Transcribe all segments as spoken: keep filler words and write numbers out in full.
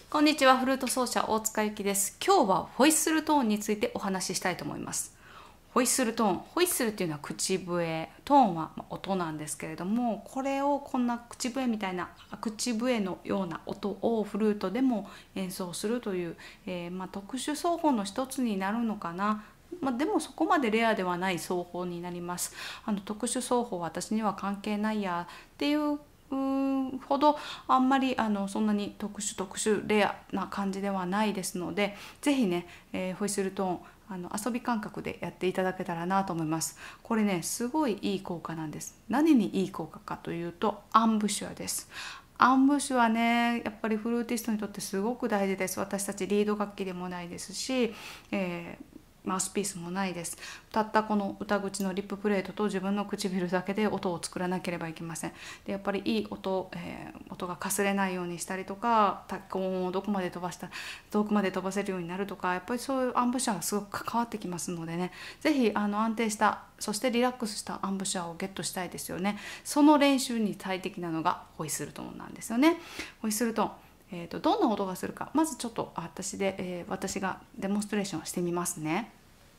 こんにちは、フルート奏者大塚ゆきです。今日はホイッスルトーンについてお話ししたいと思います。ホイッスルトーン、ホイッスルっていうのは口笛、トーンは音なんですけれども、これをこんな口笛みたいな口笛のような音をフルートでも演奏するという、えーまあ、特殊奏法の一つになるのかな。まあ、でもそこまでレアではない奏法になります。あの特殊奏法は私には関係ないやっていううほどあんまりあのそんなに特殊特殊レアな感じではないですので、ぜひね、えー、ホイッスルトーンあの遊び感覚でやっていただけたらなと思います。これね、すごいいい効果なんです。何にいい効果かというと、アンブシュアです。アンブシュはね、やっぱりフルーティストにとってすごく大事です。私たちリード楽器でもないですし、えーマウスピースもないです。たったこの歌口のリッププレートと自分の唇だけで音を作らなければいけません。でやっぱりいい音、えー、音がかすれないようにしたりとか、高音をどこまで飛ばした遠くまで飛ばせるようになるとか、やっぱりそういうアンブシャーがすごく関わってきますのでね、是非あの安定したそしてリラックスしたアンブシャーをゲットしたいですよね。その練習に最適なのがホイッスルトーンなんですよね。ホイッスルトーン、えー、とどんな音がするか、まずちょっと私で、えー、私がデモンストレーションしてみますね。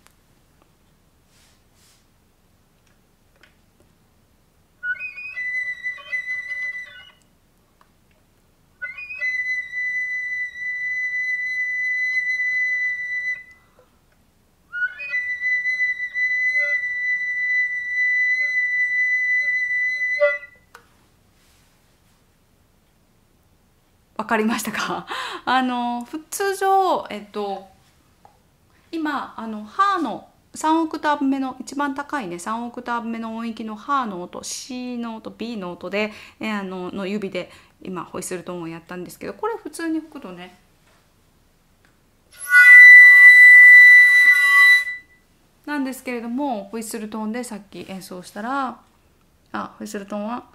わかりましたか？あの通常、えっと、今あのハーのさんオクターブ目の一番高いねさんオクターブ目の音域のハーの音、 C の音、 B の音で、えあのの指で今ホイッスルトーンをやったんですけど、これ普通に吹くとねなんですけれども、ホイッスルトーンでさっき演奏したら、あホイッスルトーンは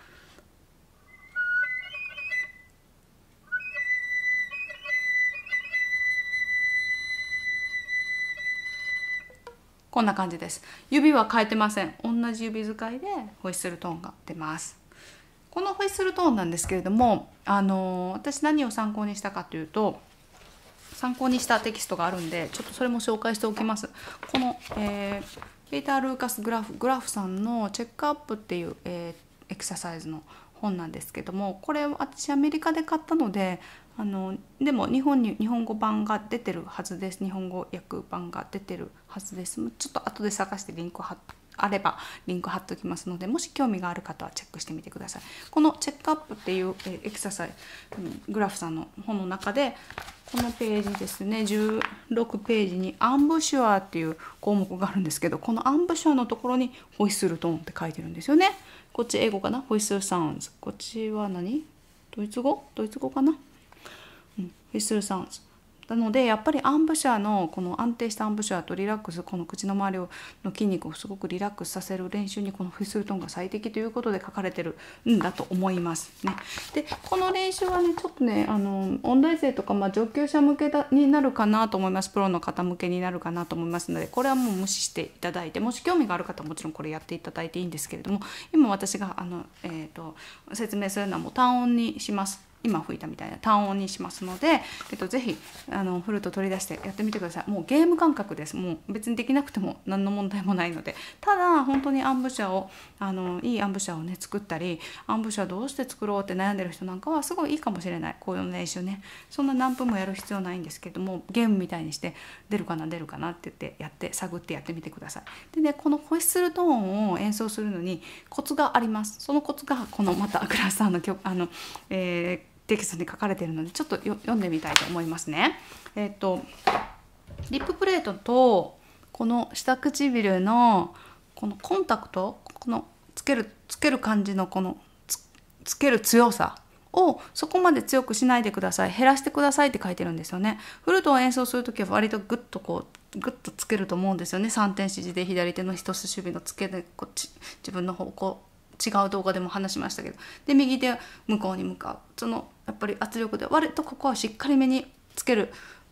こんな感じです。指は変えてません。同じ指使いでホイッスルトーンが出ます。このホイッスルトーンなんですけれども、あの私何を参考にしたかというと、参考にしたテキストがあるんで、ちょっとそれも紹介しておきます。この、えー、ペーター・ルーカス・グラフグラフさんのチェックアップっていう、えー、エクササイズの本なんですけども、これ私アメリカで買ったので、あのでも日本に日本語版が出てるはずです。日本語訳版が出てるはずです。ちょっと後で探してリンク貼ってあればリンク貼っておきますので、もし興味がある方はチェックしてみてください。このチェックアップっていうエクササイズ、グラフさんの本の中でこのページですね、じゅうろくページにアンブシュアっていう項目があるんですけど、このアンブシュアのところにホイッスルトーンって書いてるんですよね。こっち英語かな、ホイッスルサウンズ。こっちは何、ドイツ語ドイツ語かな、うん、ホイッスルサウンズなので、やっぱりアンブシャーのこの安定したアンブシャーとリラックス、この口の周りの筋肉をすごくリラックスさせる練習にこのホイッスルトーンが最適ということで書かれてるんだと思いますね。でこの練習はね、ちょっとねあの音大生とか、まあ、上級者向けだになるかなと思います。プロの方向けになるかなと思いますので、これはもう無視していただいて、もし興味がある方はもちろんこれやっていただいていいんですけれども、今私があの、えー、と説明するのはもう単音にします。今吹いたみたいな単音にしますので、えっと、ぜひあのフルート取り出してやってみてください。もうゲーム感覚です。もう別にできなくても何の問題もないので、ただ本当にアンブシャーをあのいいアンブシャーをね作ったり、アンブシャーどうして作ろうって悩んでる人なんかはすごいいいかもしれない。こういう練習ね、そんな何分もやる必要ないんですけども、ゲームみたいにして出るかな出るかなって言ってやって探ってやってみてください。でね、このホイッスルトーンを演奏するのにコツがあります。そのコツがこのまたグラスさんの曲あの、えーテキストに書かれているので、ちょっと読んでみたいと思いますね。えっとリッププレートとこの下唇のこのコンタクト、このつけるつける感じのこの つ, つける強さをそこまで強くしないでください。減らしてくださいって書いてるんですよね。フルートを演奏する時は割とグッとこうグッとつけると思うんですよね。さんてん指示で左手の人差し指のつけでこっち自分の方向、違う動画でも話しましたけど、で右手向こうに向かう、そのやっぱり圧力で割とここはしっかりめにつける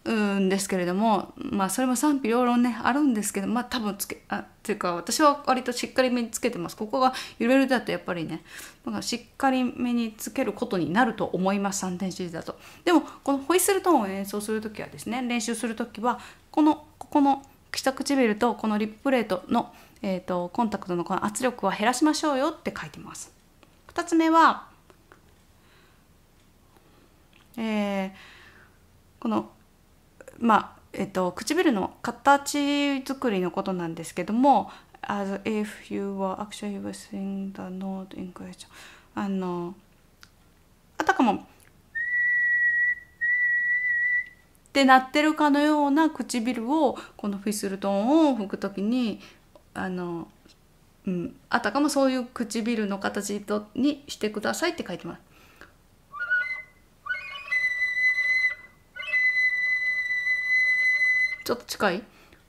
うんですけれども、まあそれも賛否両論ねあるんですけど、まあ多分つけあっていうか、私は割としっかりめにつけてます。ここが揺れるだとやっぱりね、なんかしっかりめにつけることになると思います、さんてんシリーズだと。でもこのホイッスルトーンを演奏する時はですね、練習する時はこのここの下唇とこのリッププレートの、えー、とコンタクトのこの圧力は減らしましょうよって書いてます。ふたつめは、えー、このまあえっと、唇の形作りのことなんですけども、as if you were actually whistling the note in question。 あのあたかもってなってるかのような唇をこのフィスルトーンを吹くときに、あの、うん、あたかもそういう唇の形にしてくださいって書いてます。ちょっと近い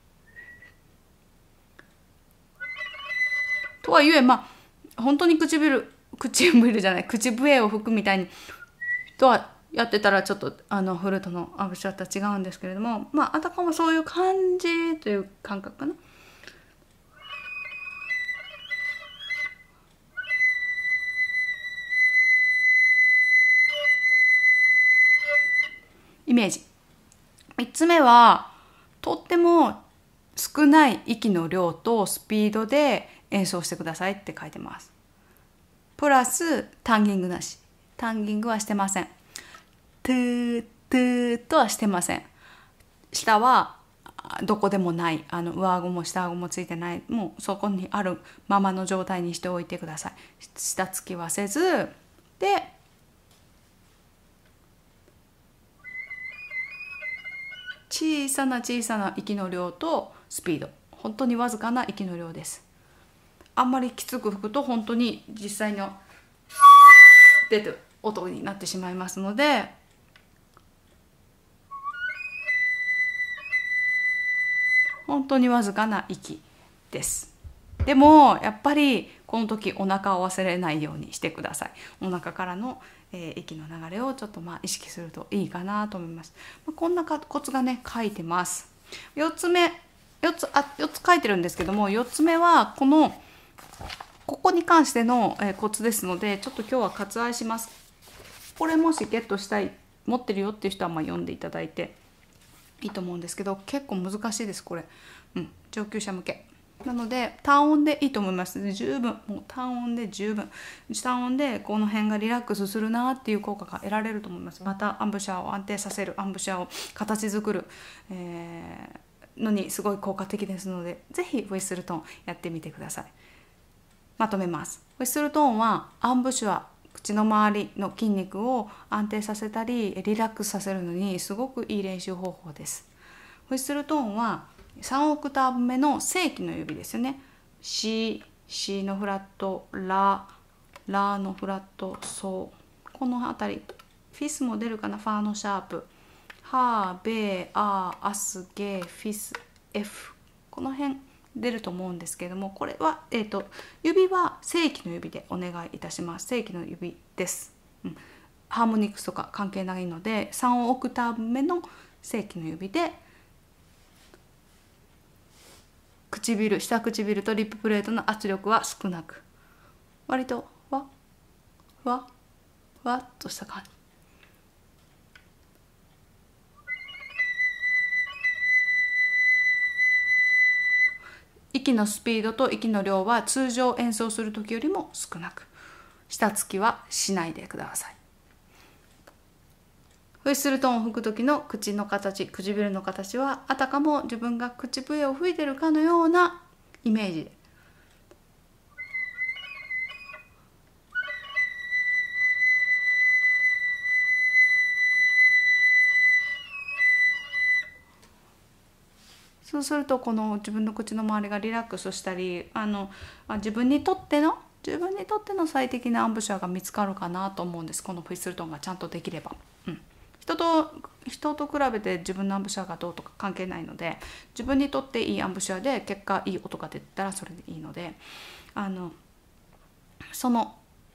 とはいえ、まあ本当に唇唇じゃない口笛を吹くみたいにとはやってたらちょっとあのフルートのアブシャとは違うんですけれども、まああたかもそういう感じという感覚かな。イメージ。みっつめはとっても少ない息の量とスピードで演奏してくださいって書いてます。プラスタンギングなし。タンギングはしてません。トゥートゥーとはしてません。下はどこでもない、あの上顎も下顎もついてない、もうそこにあるままの状態にしておいてください。下つきはせずで、小さな小さな息の量とスピード、本当にわずかな息の量です。あんまりきつく吹くと本当に実際の出てる音になってしまいますので、本当にわずかな息です。でもやっぱりこの時お腹を忘れないようにしてください。お腹からの、えー、息の流れをちょっとまあ意識するといいかなと思います。まあ、こんなコツがね書いてます。よっつめ、よっつあよっつ書いてるんですけども、よっつめはこのここに関しての、えー、コツですので、ちょっと今日は割愛します。これもしゲットしたい、持ってるよっていう人はまあ読んでいただいていいと思うんですけど、結構難しいですこれ、うん、上級者向けなので単音でいいと思います。十分、もう単音で十分、単音でこの辺がリラックスするなっていう効果が得られると思います。またアンブシャーを安定させる、アンブシャーを形作る、えー、のにすごい効果的ですので、ぜひホイッスルトーンやってみてください。まとめます。ホイッスルトーンはアンブシュア、口の周りの筋肉を安定させたりリラックスさせるのにすごくいい練習方法です。ホイッスルトーンはさんオクターブ目の正規の指ですよね。C、C のフラット、ラ、ラのフラット、ソ、この辺り、フィスも出るかな、ファーのシャープ、ハー、ベー、アー、アス、ゲー、フィス、F、この辺出ると思うんですけれども、これは、えーと、指は正規の指でお願いいたします。正規の指です。うん、ハーモニクスとか関係ないので、さんオクターブ目の正規の指で唇、下唇とリッププレートの圧力は少なく、割とわわわっとした感じ。息のスピードと息の量は通常演奏する時よりも少なく、下つきはしないでください。ホイッスルトーンを吹く時の口の形、唇の形はあたかも自分が口笛を吹いてるかのようなイメージで、そうするとこの自分の口の周りがリラックスしたり、あの自分にとっての自分にとっての最適なアンブシャーが見つかるかなと思うんです。このホイッスルトーンがちゃんとできれば、うん、人と人と比べて自分のアンブシャーがどうとか関係ないので、自分にとっていいアンブシャーで結果いい音が出たらそれでいいので、あのその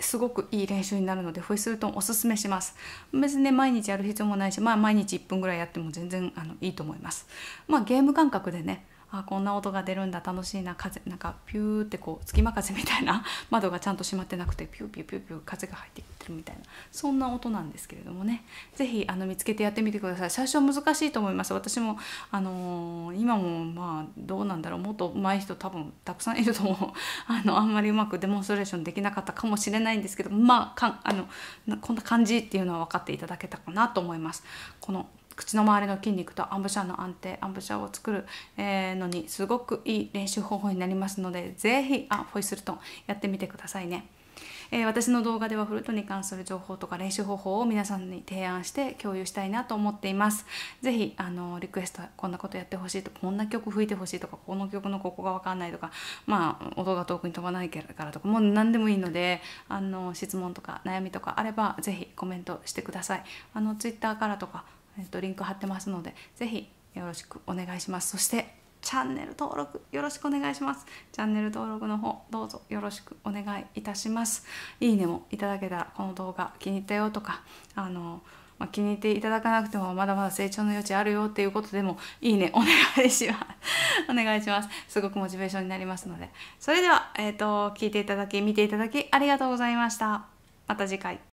すごくいい練習になるのでホイッスルトーンおすすめします。別にね毎日やる必要もないし、まあ毎日いっぷんぐらいやっても全然あのいいと思います。まあゲーム感覚でね、あこんな音が出るんだ楽しいな、風なんかピューってこう隙間風みたいな窓がちゃんと閉まってなくてピューピューピューピュー風が入ってきてるみたいな、そんな音なんですけれどもね、是非あの見つけてやってみてください。最初は難しいと思います。私もあのー、今もまあどうなんだろう、もっと上手い人多分たくさんいると思うあのあんまりうまくデモンストレーションできなかったかもしれないんですけど、まあかんあのこんな感じっていうのは分かっていただけたかなと思います。この口の周りの筋肉とアンブシャーの安定、アンブシャーを作る、えー、のにすごくいい練習方法になりますので、ぜひあホイッスルトーンやってみてくださいね。えー、私の動画ではフルートに関する情報とか練習方法を皆さんに提案して共有したいなと思っています。ぜひあのリクエスト、こんなことやってほしいとか、こんな曲吹いてほしいとか、この曲のここが分かんないとか、まあ音が遠くに飛ばないからとか、もう何でもいいので、あの質問とか悩みとかあればぜひコメントしてください。あのツイッターからとか、えっと、リンク貼ってますのでぜひよろしくお願いします。そしてチャンネル登録よろしくお願いします。チャンネル登録の方どうぞよろしくお願いいたします。いいねもいただけたら、この動画気に入ったよとか、あの、まあ、気に入っていただかなくてもまだまだ成長の余地あるよっていうことでもいいねお願いしますお願いします。すごくモチベーションになりますので。それでは、えーと、聞いていただき見ていただきありがとうございました。また次回。